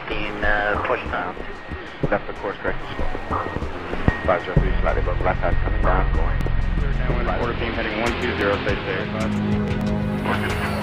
push down. Left the course correction slow. 503 slightly above left path coming down, going. Downwind quarter beam heading 120, stay safe.